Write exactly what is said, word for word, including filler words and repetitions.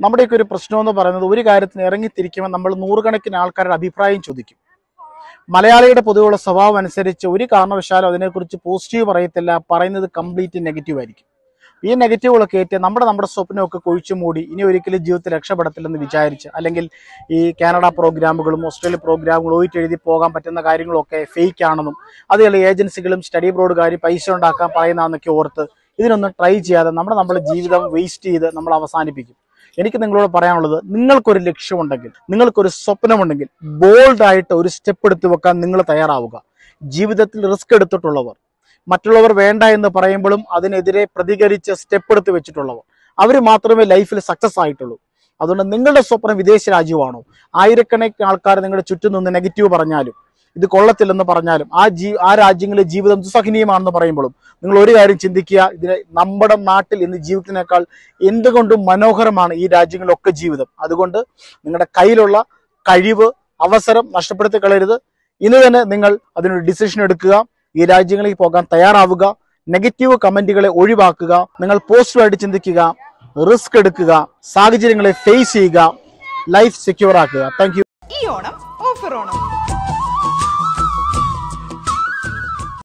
നമ്മുടെയൊക്കെ ഒരു പ്രശ്നം എന്ന് പറയുന്നത് ഒരു കാര്യത്തിന് ഇറങ്ങിത്തിരിക്കുമ്പോൾ നമ്മൾ നൂറുകണക്കിന് ആൾക്കാരുടെ അഭിപ്രായം ചോദിക്കും. മലയാളിയുടെ പൊതുവെയുള്ള സ്വഭാവം അനുസരിച്ച് ഒരു കാരണവശാലും അതിനെക്കുറിച്ച് പോസിറ്റീവ് പറയത്തില്ല, പറയുന്നത് കംപ്ലീറ്റ് നെഗറ്റീവ് ആയിരിക്കും. ഈ നെഗറ്റീവുകളൊക്കെ ഏറ്റ് നമ്മുടെ നമ്മുടെ സ്വപ്നമൊക്കെ കൊഴിച്ചു മൂടി ഇനി ഒരിക്കലും ജീവിതത്തിൽ രക്ഷപ്പെടത്തില്ലെന്ന് വിചാരിച്ച്, അല്ലെങ്കിൽ ഈ കാനഡ പ്രോഗ്രാമുകളും ഓസ്ട്രേലിയ പ്രോഗ്രാമുകളും ഒയിറ്റ് എഴുതി പോകാൻ പറ്റുന്ന കാര്യങ്ങളൊക്കെ ഫേക്ക് ആണെന്നും അതുപോലെ ഏജൻസികളും സ്റ്റഡി അബ്രോഡുകാരും പൈസ ഉണ്ടാക്കാൻ പറയുന്നതെന്നൊക്കെ ഓർത്ത് ഇതിനൊന്നും ട്രൈ ചെയ്യാതെ നമ്മുടെ നമ്മുടെ ജീവിതം വേസ്റ്റ് ചെയ്ത് നമ്മൾ അവസാനിപ്പിക്കും. എനിക്ക് നിങ്ങളോട് പറയാനുള്ളത്, നിങ്ങൾക്കൊരു ലക്ഷ്യമുണ്ടെങ്കിൽ, നിങ്ങൾക്കൊരു സ്വപ്നമുണ്ടെങ്കിൽ ബോൾഡായിട്ട് ഒരു സ്റ്റെപ്പ് എടുത്ത് വെക്കാൻ നിങ്ങൾ തയ്യാറാവുക. ജീവിതത്തിൽ റിസ്ക് എടുത്തിട്ടുള്ളവർ, മറ്റുള്ളവർ വേണ്ട എന്ന് പറയുമ്പോഴും അതിനെതിരെ പ്രതികരിച്ച് സ്റ്റെപ്പ് എടുത്ത് വെച്ചിട്ടുള്ളവർ, അവർ മാത്രമേ ലൈഫിൽ സക്സസ് ആയിട്ടുള്ളൂ. അതുകൊണ്ട് നിങ്ങളുടെ സ്വപ്നം വിദേശ രാജ്യമാണോ, ആയിരക്കണക്കിന് ആൾക്കാർ നിങ്ങളുടെ ചുറ്റും നിന്ന് നെഗറ്റീവ് പറഞ്ഞാലും ഇത് കൊള്ളത്തില്ലെന്ന് പറഞ്ഞാലും ആ ജീ ആ രാജ്യങ്ങളിലെ ജീവിതം ദുസ്സഹനീയമാണെന്ന് പറയുമ്പോഴും നിങ്ങൾ ഒരു കാര്യം ചിന്തിക്കുക, ഇതിന് നമ്മുടെ നാട്ടിൽ ഇന്ന് ജീവിതത്തിനേക്കാൾ എന്തുകൊണ്ടും മനോഹരമാണ് ഈ രാജ്യങ്ങളിലൊക്കെ ജീവിതം. അതുകൊണ്ട് നിങ്ങളുടെ കയ്യിലുള്ള കഴിവ്, അവസരം നഷ്ടപ്പെടുത്തി കളയരുത്. ഇന്ന് തന്നെ നിങ്ങൾ അതിനൊരു ഡിസിഷൻ എടുക്കുക, ഈ രാജ്യങ്ങളിൽ പോകാൻ തയ്യാറാവുക, നെഗറ്റീവ് കമന്റുകളെ ഒഴിവാക്കുക, നിങ്ങൾ പോസിറ്റീവായിട്ട് ചിന്തിക്കുക, റിസ്ക് എടുക്കുക, സാഹചര്യങ്ങളെ ഫേസ് ചെയ്യുക, ലൈഫ് സെക്യൂർ ആക്കുക. Thank U.